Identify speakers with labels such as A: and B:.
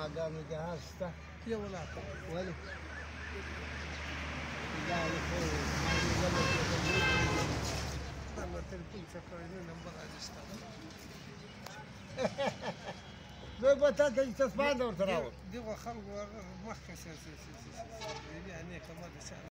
A: ماګانو جهاز شته؟
B: یو ولاړ
A: ولې؟ دا خو ما لیدلی
B: الله تلیفون چک کړی دی نمبر راجسته
A: دوی به تا ته چسپانده ورته راوړ
B: دغه خلکو هغه مخکې بیا نیکه ما د چا